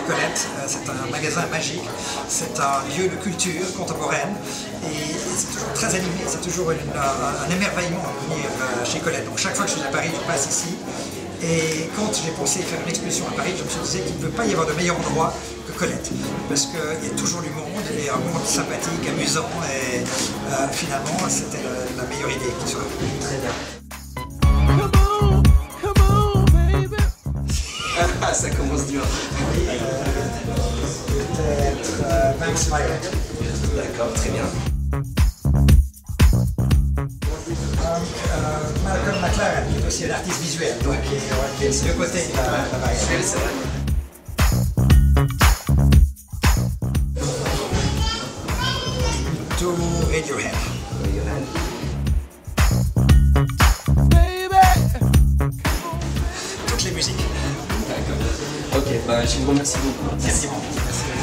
Colette. C'est un magasin magique, c'est un lieu de culture contemporaine et c'est toujours très animé, c'est toujours un émerveillement de venir chez Colette. Donc chaque fois que je suis à Paris, je passe ici. Et quand j'ai pensé faire une exposition à Paris, je me suis dit qu'il ne peut pas y avoir de meilleur endroit que Colette. Parce qu'il y a toujours du monde, et un monde sympathique, amusant, et finalement, c'était la meilleure idée qui soit. Très bien. Ah, ça commence dur. Peut-être Max Meyer. D'accord, très bien. Malcolm McLaren, qui est aussi un artiste visuel, donc qui est des deux côtés de la barrière. C'est vrai. To Radiohead. Toutes les musiques. Ok, bah, je vous remercie beaucoup. Merci beaucoup.